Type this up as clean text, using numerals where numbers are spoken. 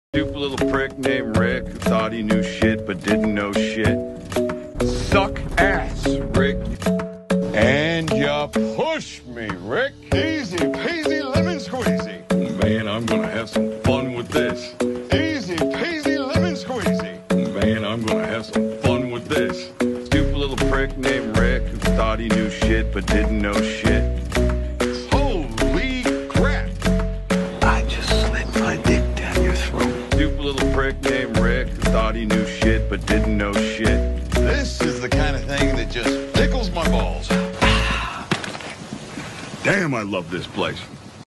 Stupid little prick named Rick who thought he knew shit but didn't know shit. Suck ass, Rick. And you push me, Rick. Easy peasy lemon squeezy. Man, I'm gonna have some fun with this. Easy peasy lemon squeezy. Man, I'm gonna have some fun with this. Stupid little prick named Rick who thought he knew shit but didn't know shit. Holy crap! I just slid my dick down your throat. Stupid little prick named Rick who thought he knew shit but didn't know shit. This is the kind of thing that just tickles my balls. Damn, I love this place.